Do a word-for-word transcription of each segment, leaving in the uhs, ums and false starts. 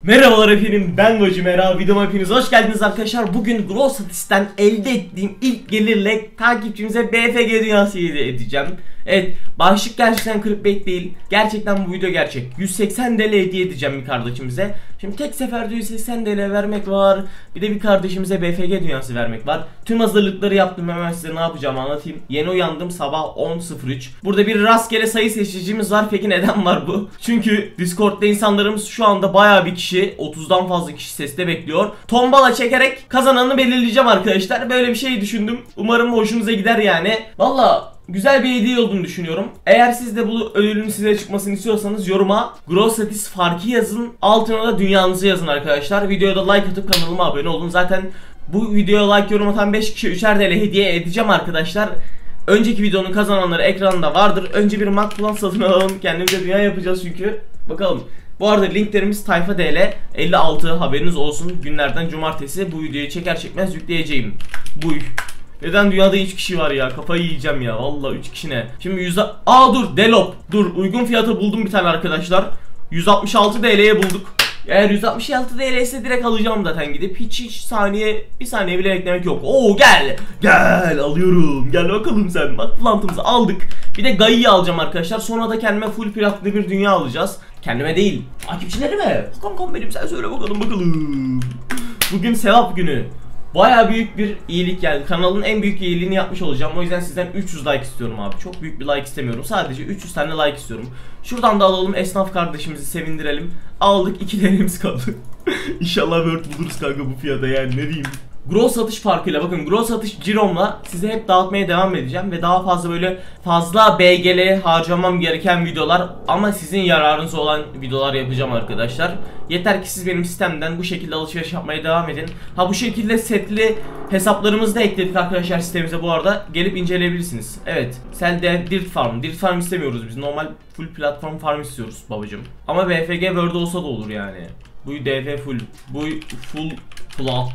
Merhabalar efendim, ben Voci Merhaba, videoma hepiniz hoş geldiniz arkadaşlar. Bugün Growstatis'ten elde ettiğim ilk gelirle takipçimize B F G dünyası hediye edeceğim. Evet, başlık gerçekten clickbait değil. Gerçekten bu video gerçek. yüz seksen TL hediye edeceğim bir kardeşimize. Şimdi tek seferde yüz seksen TL vermek var. Bir de bir kardeşimize B F G dünyası vermek var. Tüm hazırlıkları yaptım, hemen size ne yapacağımı anlatayım. Yeni uyandım, sabah on sıfır üç. Burada bir rastgele sayı seçicimiz var. Peki neden var bu? Çünkü Discord'da insanlarımız şu anda bayağı bir kişi, otuzdan fazla kişi seste bekliyor. Tombala çekerek kazananı belirleyeceğim arkadaşlar. Böyle bir şey düşündüm. Umarım hoşunuza gider yani. Valla güzel bir hediye olduğunu düşünüyorum. Eğer siz de bu ödülün size çıkmasını istiyorsanız yoruma Growstatis farkı yazın. Altına da dünyanızı yazın arkadaşlar. Videoda like atıp kanalıma abone olun. Zaten bu videoya like, yorum atan beş kişi üçer TL hediye edeceğim arkadaşlar. Önceki videonun kazananları ekranda vardır. Önce bir Mac Plan satın alalım. Kendimize dünya yapacağız çünkü. Bakalım. Bu arada linklerimiz Tayfa D L elli altı, haberiniz olsun. Günlerden cumartesi bu videoyu çeker çekmez yükleyeceğim. Bu Neden dünyada üç kişi var ya, kafayı yiyeceğim ya vallahi. Üç kişi ne? Şimdi yüz... Aa dur, Delop. Dur, uygun fiyata buldum bir tane arkadaşlar. yüz altmış altı TL'ye bulduk. Eğer yüz altmış altı TL ise direkt alacağım zaten gidip. Hiç hiç saniye, bir saniye bile beklemek yok. Oo gel. Gel alıyorum. Gel bakalım sen. Bak plantımızı aldık. Bir de Gaia'yı alacağım arkadaşlar. Sonra da kendime full platlı bir dünya alacağız. Kendime değil, takipçilerime. Kankam benim, sen söyle bakalım bakalım. Bugün sevap günü. Bayağı büyük bir iyilik geldi. Kanalın en büyük iyiliğini yapmış olacağım. O yüzden sizden üç yüz like istiyorum abi. Çok büyük bir like istemiyorum. Sadece üç yüz tane like istiyorum. Şuradan da alalım, esnaf kardeşimizi sevindirelim. Aldık, iki TL'miz kaldı. İnşallah Word buluruz kanka bu fiyata, yani ne diyeyim. Grow satış farkıyla, bakın Grow satış ciromla size hep dağıtmaya devam edeceğim ve daha fazla böyle fazla B G L harcamam gereken videolar ama sizin yararınıza olan videolar yapacağım arkadaşlar. Yeter ki siz benim sistemden bu şekilde alışveriş yapmaya devam edin. Ha bu şekilde setli hesaplarımızı da ekledik arkadaşlar sistemimize, bu arada gelip inceleyebilirsiniz. Evet, Selde Dirt Farm, Dirt Farm istemiyoruz biz, normal full platform farm istiyoruz babacım. Ama B F G Word olsa da olur yani. Bu D F full, bu full plat.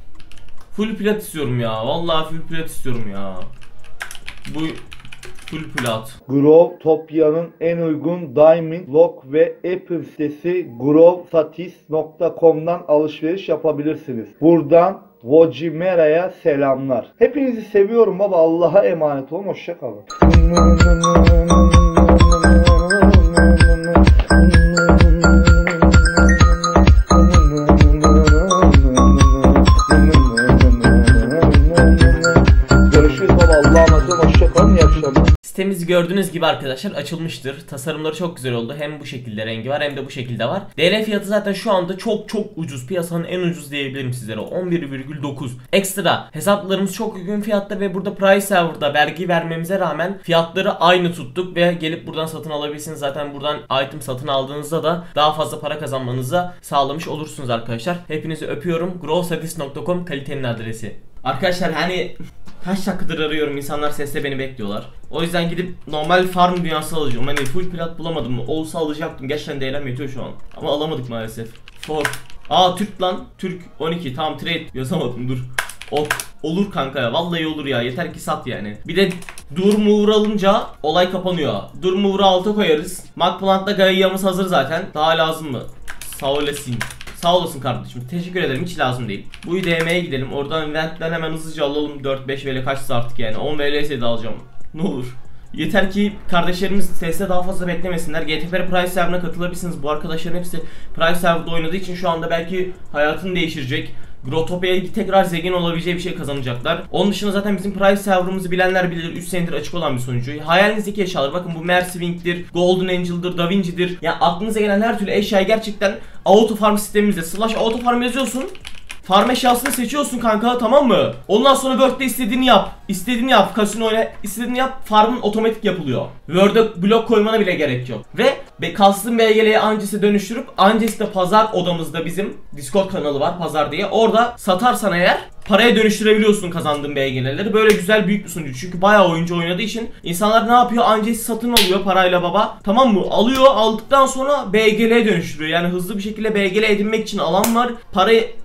Full plat istiyorum ya. Vallahi full plat istiyorum ya. Bu full plat. Growtopia'nın en uygun Diamond, Lock ve Apple sitesi growstatis nokta com'dan alışveriş yapabilirsiniz. Buradan Voci Mera'ya selamlar. Hepinizi seviyorum baba. Allah'a emanet olun. Hoşça kalın. Sitemizi gördüğünüz gibi arkadaşlar açılmıştır. Tasarımları çok güzel oldu. Hem bu şekilde rengi var hem de bu şekilde var. D L fiyatı zaten şu anda çok çok ucuz. Piyasanın en ucuz diyebilirim sizlere. on bir virgül dokuz. Ekstra hesaplarımız çok uygun fiyatta ve burada Price Server'da vergi vermemize rağmen fiyatları aynı tuttuk ve gelip buradan satın alabilirsiniz. Zaten buradan item satın aldığınızda da daha fazla para kazanmanıza sağlamış olursunuz arkadaşlar. Hepinizi öpüyorum. growstatis nokta com kalitenin adresi. Arkadaşlar hani kaç dakikadır arıyorum, insanlar sesle beni bekliyorlar. O yüzden gidip normal farm dünyası alacağım. Hani full plat bulamadım mı? Olsa alacaktım. Gerçekten değerlem yetiyor şu an. Ama alamadık maalesef. For. Aa Türk lan. Türk on iki. Tamam trade yazamadım, dur. O olur kanka ya. Vallahi olur ya. Yeter ki sat yani. Bir de dur mover alınca olay kapanıyor. Dur mover'ı alta koyarız. Macplant'ta Gaia'mız hazır zaten. Daha lazım mı? Sağ olasın. Sağ olasın kardeşim. Teşekkür ederim. Hiç lazım değil. Bu D M'ye gidelim. Oradan event'ten hemen hızlıca alalım. dört beş V L kaçsa artık yani. on V L'se de alacağım. Ne olur. Yeter ki kardeşlerimiz sesle daha fazla beklemesinler. G T F R Price Server'ına katılabilirsiniz. Bu arkadaşların hepsi Price Server'da oynadığı için şu anda belki hayatını değiştirecek. Growtopia'ya tekrar zengin olabileceği bir şey kazanacaklar. Onun dışında zaten bizim Price Server'ımızı bilenler bilir. üç senedir açık olan bir sunucu. Hayalinizdeki eşyalar, bakın bu Mercwing'dir, Golden Angel'dır, Da Vinci'dir. Yani aklınıza gelen her türlü eşyayı gerçekten Auto Farm sistemimizde slash Auto Farm yazıyorsun. Farm eşyasını seçiyorsun kanka, tamam mı? Ondan sonra Word'de istediğini yap. İstediğini yap. Casino oyna, istediğini yap. Farmın otomatik yapılıyor. Word'e blok koymana bile gerek yok. Ve custom B G L'ye Anges'e dönüştürüp Anges'te pazar odamızda bizim Discord kanalı var, pazar diye. Orada satarsan eğer paraya dönüştürebiliyorsun kazandığın B G L'leri. Böyle güzel büyük bir sunucu. Çünkü bayağı oyuncu oynadığı için insanlar ne yapıyor? Anges'i satın alıyor parayla baba. Tamam mı? Alıyor. Aldıktan sonra B G L'ye dönüştürüyor. Yani hızlı bir şekilde B G L edinmek için alan var. Parayı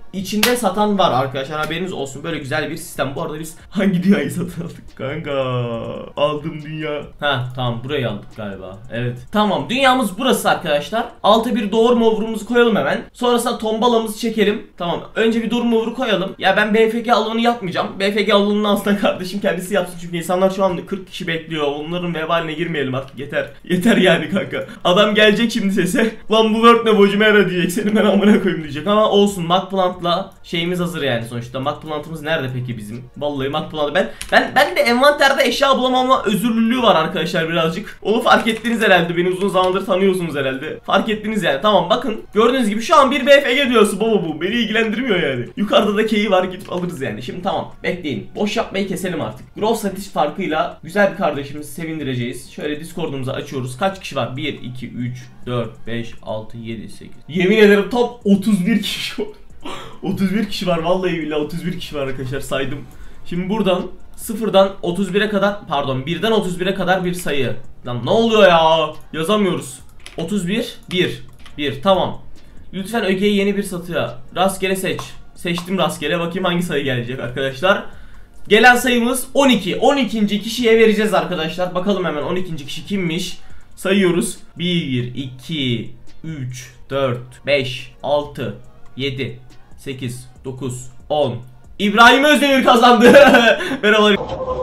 içinde satan var arkadaşlar, haberiniz olsun. Böyle güzel bir sistem. Bu arada biz hangi dünyayı satın aldık kanka? Aldım dünya. Ha tamam, burayı aldık galiba. Evet. Tamam, dünyamız burası arkadaşlar. Alta bir doğurma over'umuzu koyalım hemen. Sonrasında tombalamızı çekelim. Tamam. Önce bir doğurma over'u koyalım. Ya ben B F G alanı yapmayacağım. B F G alanını aslında kardeşim kendisi yapsın. Çünkü insanlar şu anda kırk kişi bekliyor. Onların vebaline girmeyelim artık. Yeter. Yeter yani kanka. Adam gelecek şimdi sese. Lan bu work ne Vojimera diyecek. Seni ben amına koyayım diyecek. Ama olsun. Macplant'la şeyimiz hazır yani sonuçta. Macplant'ımız nerede peki bizim? Vallahi Macplant'ı ben ben ben de envanterde eşya bulamama özürlülüğü var arkadaşlar birazcık. Onu fark ettiniz herhalde. Beni uzun zamandır tanıyorsunuz herhalde. Fark ettiniz yani. Tamam bakın. Gördüğünüz gibi şu an bir B F G diyorsun baba bu. Beni ilgilendirmiyor yani. Yukarıda da key'i var, gidip alırız yani. Şimdi tamam. Bekleyin. Boş yapmayı keselim artık. Gross satış farkıyla güzel bir kardeşimizi sevindireceğiz. Şöyle Discord'umuzu açıyoruz. Kaç kişi var? bir, iki, üç, dört, beş, altı, yedi, sekiz. Yemin ederim tam otuz bir kişi var. otuz bir kişi var. Vallahi billahi otuz bir kişi var arkadaşlar, saydım. Şimdi buradan sıfırdan otuz bire kadar, pardon birden otuz bire kadar bir sayı. Lan ne oluyor ya? Yazamıyoruz. otuz bir, bir, bir. Tamam. Lütfen ögeyi yeni bir satıya. Rastgele seç. Seçtim rastgele. Bakayım hangi sayı gelecek arkadaşlar. Gelen sayımız on iki. on ikinci kişiye vereceğiz arkadaşlar. Bakalım hemen on ikinci kişi kimmiş? Sayıyoruz. bir, iki, üç, dört, beş, altı, yedi, sekiz, dokuz, on. İbrahim Özdemir kazandı. Merhabalar.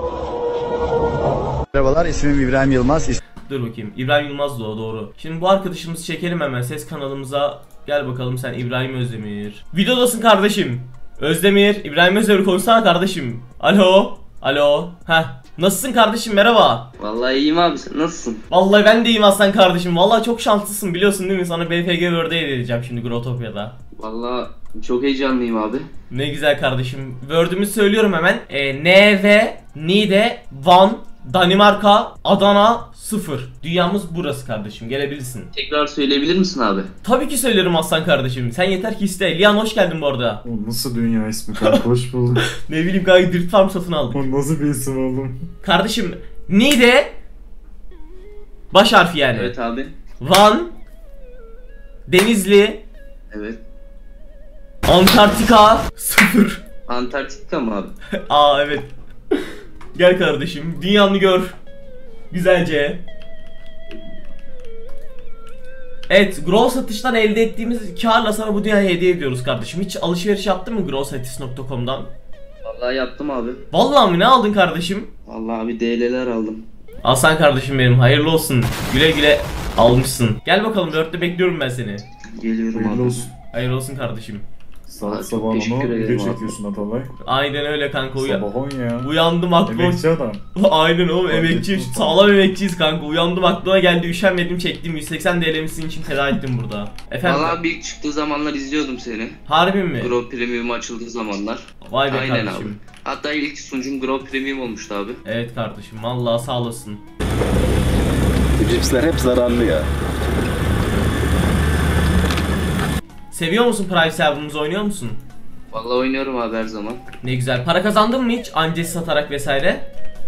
Merhabalar, ismim İbrahim Yılmaz. İs Dur bakayım. İbrahim Yılmaz da o, doğru. Şimdi bu arkadaşımızı çekelim hemen ses kanalımıza. Gel bakalım sen İbrahim Özdemir. Videodasın kardeşim. Özdemir, İbrahim Özdemir konuşsana kardeşim. Alo. Alo. Heh. Nasılsın kardeşim, merhaba. Vallahi iyiyim abi, sen nasılsın? Vallahi ben de iyiyim aslan kardeşim. Vallahi çok şanslısın, biliyorsun değil mi? Sana B F G World'e edeceğim şimdi Growtopia'da. Vallahi çok heyecanlıyım abi. Ne güzel kardeşim. Word'ümü söylüyorum hemen. E, N V, Niğde, Van, Danimarka, Adana, sıfır. Dünyamız burası kardeşim, gelebilirsin. Tekrar söyleyebilir misin abi? Tabii ki söylerim aslan kardeşim. Sen yeter ki iste. Lian hoş geldin bu arada. O nasıl dünya ismi kanka, hoş bulduk. Ne bileyim kanka, Dirt Farm satın aldık. O nasıl bir isim oğlum? Kardeşim Niğde baş harfi yani. Evet abi. Van, Denizli, Evet. Antarktika, sıfır. Antarktika mı abi? Aa evet. Gel kardeşim, dünyanı gör. Güzelce. Evet, Grow satıştan elde ettiğimiz karla sana bu dünyayı hediye ediyoruz kardeşim. Hiç alışveriş yaptın mı growsatis nokta com'dan? Vallahi yaptım abi. Vallahi mi, ne aldın kardeşim? Vallahi abi D L'ler aldım. Aslan kardeşim benim, hayırlı olsun. Güle güle almışsın. Gel bakalım, dörtte bekliyorum ben seni. Geliyorum Hayırlı abi. olsun. Hayırlı olsun kardeşim. Saat Çok sabah teşekkür onu ederim video abi. çekiyorsun Atalay. Aynen öyle kanka, uya Sabah on ya. uyandım aklıma. Emekçi adam. Aynen oğlum, Fark emekçi, ettim. sağlam emekçiyiz kanka. Uyandım aklıma geldi, üşenmedim, çektim. yüz seksen D L'mi sizin için feda ettim burada. Efendim? Vallahi abi ilk çıktığı zamanlar izliyordum seni. Harbi mi? Grow Premium açıldığı zamanlar. Vay be Aynen kardeşim. abi. Hatta ilk sunucum Grow Premium olmuştu abi. Evet kardeşim, vallahi sağ olasın. Cipsler hep zararlı ya. Seviyor musun Prime Server'ımızı, oynuyor musun? Vallahi oynuyorum abi her zaman. Ne güzel. Para kazandın mı hiç? Ancesi satarak vesaire.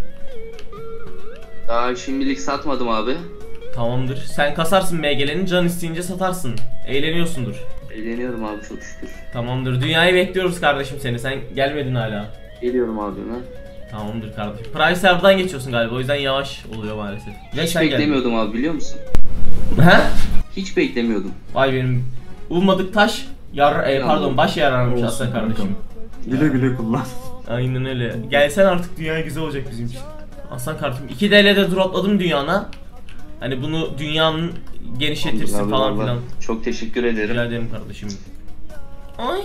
Daha şimdilik satmadım abi. Tamamdır. Sen kasarsın M G'lerini, can isteyince satarsın. Eğleniyorsundur. Eğleniyorum abi çok şükür. Tamamdır. Dünyayı bekliyoruz kardeşim seni. Sen gelmedin hala. Geliyorum abi hemen. Tamamdır kardeşim. Prime Server'dan geçiyorsun galiba. O yüzden yavaş oluyor maalesef. Ve Hiç sen geldin. beklemiyordum abi, biliyor musun? He? Hiç beklemiyordum. Vay benim. Ummadık taş. Yar, e, pardon baş yararmış Olsun aslında kankam. kardeşim. Güle güle kullan. Aynen öyle. Gelsen artık dünya güzel olacak bizim için. Aslan kardeşim, iki D L'de dropladım dünyana. Hani bunu dünyanın genişletirsin Abi falan vallahi filan. çok teşekkür ederim. Rica ederim kardeşim. Ay.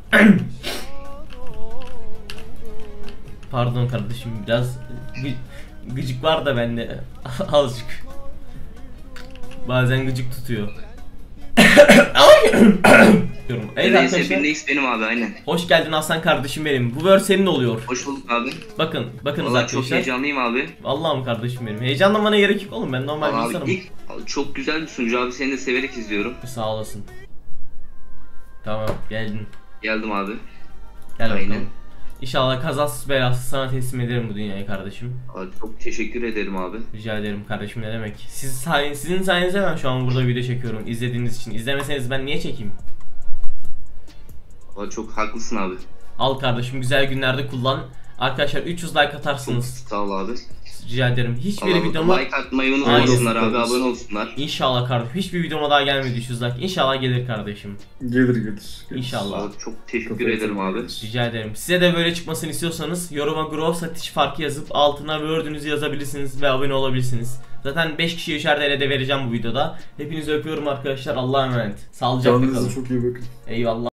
Pardon kardeşim, biraz gı- gıcık var da bende. Azıcık. Bazen gıcık tutuyor. Diyorum. Evet Neyse arkadaşlar. bir X benim abi, aynen. Hoş geldin Aslan kardeşim benim. Bu word senin oluyor. Hoş bulduk abi. Bakın, bakınız Vallahi çok arkadaşlar. heyecanlıyım abi. Vallahi mı kardeşim benim? Heyecanlamana gerek yok oğlum, ben normal bir Vallahi insanım. abi ilk çok güzel bir sunucu abi, seni de severek izliyorum. Sağ olasın. Tamam, geldin. Geldim abi. Gel bakalım. Aynen. İnşallah kazasız belasız sana teslim ederim bu dünyayı kardeşim. Abi çok teşekkür ederim abi. Rica ederim kardeşim, ne demek. Siz sayen, sizin sayenizde ben şu an burada video çekiyorum izlediğiniz için. İzlemeseniz ben niye çekeyim? Aa, çok haklısın abi. Al kardeşim, güzel günlerde kullan. Arkadaşlar üç yüz like atarsınız. Sağ ol abi. Rica ederim. Hiçbir Allah videoma like atmayı unutmasınlar Aynen. abi, abone olsunlar. İnşallah kardeşim. Hiçbir videoma daha gelmedi üç yüz like. İnşallah gelir kardeşim. Gelir gelir. gelir. İnşallah. Abi, çok teşekkür Kafayı ederim abi. takılır. Rica ederim. Size de böyle çıkmasını istiyorsanız yoruma Grove satış farkı yazıp altına Word'ünüzü yazabilirsiniz ve abone olabilirsiniz. Zaten beş kişiye üçer T L de vereceğim bu videoda. Hepinizi öpüyorum arkadaşlar. Allah'a emanet. Sağlıcakla kalın. Kendinize çok iyi bakın. Eyvallah.